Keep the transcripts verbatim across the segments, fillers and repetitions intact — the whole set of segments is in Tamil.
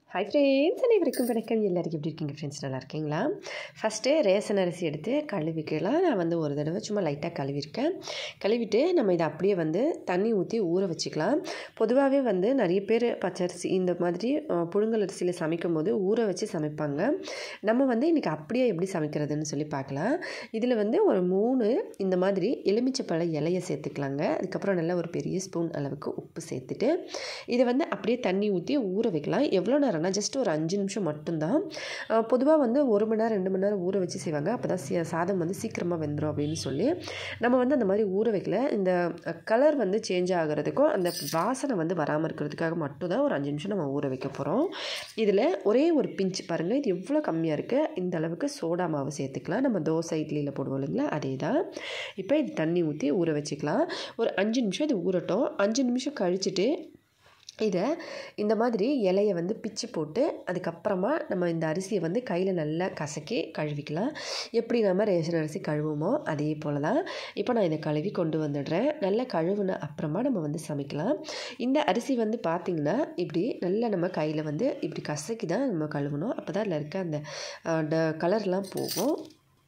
ஹாய் ஃப்ரெண்ட்ஸ், அனைவருக்கும் வணக்கம். எல்லாருக்கும் எப்படி இருக்கீங்க ஃப்ரெண்ட்ஸ்? நல்லா இருக்கீங்களா? ஃபஸ்ட்டு ரேஷன் அரிசி எடுத்து கழுவிக்கலாம். நான் வந்து ஒரு தடவை சும்மா லைட்டாக கழுவிருக்கேன். கழுவிட்டு நம்ம இதை அப்படியே வந்து தண்ணி ஊற்றி ஊற வச்சுக்கலாம். பொதுவாகவே வந்து நிறைய பேர் பச்சரிசி இந்த மாதிரி புழுங்கல் அரிசியில் சமைக்கும் போது ஊற வச்சு சமைப்பாங்க. நம்ம வந்து இன்றைக்கி அப்படியே எப்படி சமைக்கிறதுன்னு சொல்லி பார்க்கலாம். இதில் வந்து ஒரு மூணு இந்த மாதிரி எலுமிச்சைப்பழ இலையை சேர்த்துக்கலாங்க. அதுக்கப்புறம் நல்லா ஒரு பெரிய ஸ்பூன் அளவுக்கு உப்பு சேர்த்துட்டு இதை வந்து அப்படியே தண்ணி ஊற்றி ஊற வைக்கலாம். எவ்வளோ நேரம் ஜஸ்ட் ஒரு அஞ்சு நிமிஷம் மட்டும்தான். பொதுவாக வந்து ஒரு மணி நேரம் ரெண்டு மணி நேரம் ஊற வச்சு செய்வாங்க. அப்போ தான் சாதம் வந்து சீக்கிரமாக வெந்துடும் அப்படின்னு சொல்லி நம்ம வந்து அந்த மாதிரி ஊற வைக்கல. இந்த கலர் வந்து சேஞ்ச் ஆகிறதுக்கும் அந்த வாசனை வந்து வராமல் இருக்கிறதுக்காக மட்டும்தான் ஒரு அஞ்சு நிமிஷம் நம்ம ஊற வைக்க போகிறோம். இதில் ஒரே ஒரு பிஞ்சு பாருங்கள், இது எவ்வளோ கம்மியாக இருக்குது. இந்த அளவுக்கு சோடா மாவு சேர்த்துக்கலாம். நம்ம தோசை இட்லியில் போடுவோம் இல்லைங்களா, அதே தான். இப்போ இது தண்ணி ஊற்றி ஊற வச்சுக்கலாம். ஒரு அஞ்சு நிமிஷம் இது ஊறட்டும். அஞ்சு நிமிஷம் கழிச்சுட்டு இதை இந்த மாதிரி இலையை வந்து பிச்சு போட்டு அதுக்கப்புறமா நம்ம இந்த அரிசியை வந்து கையில் நல்லா கசக்கி கழுவிக்கலாம். எப்படி நம்ம ரேஷன் அரிசி கழுவுமோ அதே போல் தான். இப்போ நான் இதை கழுவி கொண்டு வந்துடுறேன். நல்லா கழுவுன அப்புறமா நம்ம வந்து சமைக்கலாம். இந்த அரிசி வந்து பார்த்திங்கன்னா இப்படி நல்லா நம்ம கையில் வந்து இப்படி கசக்கி தான் நம்ம கழுவணும். அப்போ தான் அதில் இருக்க அந்த கலர்லாம் போகும்.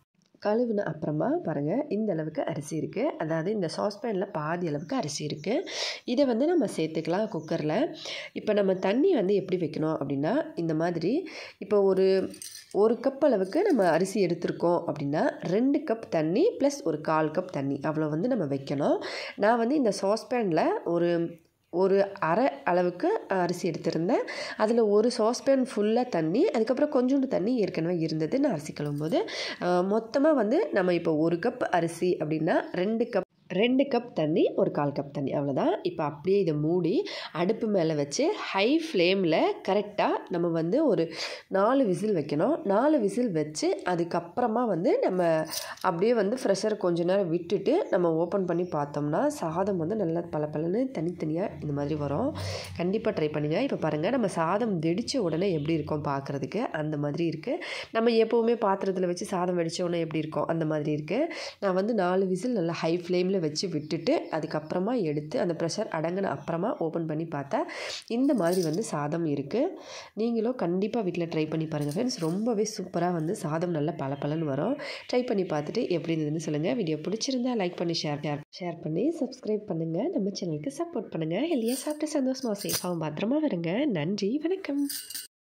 கழுவின அப்புறமா பாருங்கள், இந்த அளவுக்கு அரிசி இருக்குது. அதாவது இந்த சாஸ்பேனில் பாதி அளவுக்கு அரிசி இருக்குது. இதை வந்து நம்ம சேர்த்துக்கலாம் குக்கரில். இப்போ நம்ம தண்ணி வந்து எப்படி வைக்கணும் அப்படின்னா, இந்த மாதிரி இப்போ ஒரு ஒரு கப் அளவுக்கு நம்ம அரிசி எடுத்திருக்கோம் அப்படின்னா ரெண்டு கப் தண்ணி ப்ளஸ் ஒரு கால் கப் தண்ணி அவ்வளோ வந்து நம்ம வைக்கணும். நான் வந்து இந்த சாஸ்பேனில் ஒரு ஒரு அரை அளவுக்கு அரிசி எடுத்திருந்தேன். அதில் ஒரு சாஸ்பேன் ஃபுல்லாக தண்ணி, அதுக்கப்புறம் கொஞ்சோண்டு தண்ணி ஏற்கனவே இருந்தது நான் அரிசி கழுவும்போது. மொத்தமாக வந்து நம்ம இப்போ ஒரு கப் அரிசி அப்படின்னா ரெண்டு கப் ரெண்டு கப் தண்ணி ஒரு கால் கப் தண்ணி அவ்வளோதான். இப்போ அப்படியே இதை மூடி அடுப்பு மேலே வச்சு ஹை ஃப்ளேமில் கரெக்டாக நம்ம வந்து ஒரு நாலு விசில் வைக்கணும். நாலு விசில் வச்சு அதுக்கப்புறமா வந்து நம்ம அப்படியே வந்து ஃப்ரெஷர் கொஞ்ச நேரம் விட்டுட்டு நம்ம ஓப்பன் பண்ணி பார்த்தோம்னா சாதம் வந்து நல்லா பல பலன்னு தனித்தனியாக இந்த மாதிரி வரும். கண்டிப்பாக ட்ரை பண்ணுங்கள். இப்போ பாருங்கள், நம்ம சாதம் வெடித்த உடனே எப்படி இருக்கும் பார்க்குறதுக்கு அந்த மாதிரி இருக்குது. நம்ம எப்போவுமே பாத்திரத்தில் வச்சு சாதம் வெடித்த உடனே எப்படி இருக்கும் அந்த மாதிரி இருக்குது. நான் வந்து நாலு விசில் நல்லா ஹை ஃப்ளேமில் வச்சு விட்டுட்டு அதுக்கப்புறமா எடுத்து அந்த ப்ரெஷர் அடங்கின அப்புறமா ஓப்பன் பண்ணி பார்த்தா இந்த மாதிரி வந்து சாதம் இருக்குது. நீங்களும் கண்டிப்பாக வீட்டில் ட்ரை பண்ணி பாருங்கள் ஃப்ரெண்ட்ஸ். ரொம்பவே சூப்பராக வந்து சாதம் நல்லா பல பலன்னு வரும். ட்ரை பண்ணி பார்த்துட்டு எப்படி இருந்ததுன்னு சொல்லுங்கள். வீடியோ பிடிச்சிருந்தா லைக் பண்ணி ஷேர் ஷேர் பண்ணி சப்ஸ்கிரைப் பண்ணுங்கள். நம்ம சேனலுக்கு சப்போர்ட் பண்ணுங்கள். ஹெல்தியாக சாப்பிட்டு சந்தோஷமாக சேஃபாகவும் பத்திரமா வருங்க. நன்றி, வணக்கம்.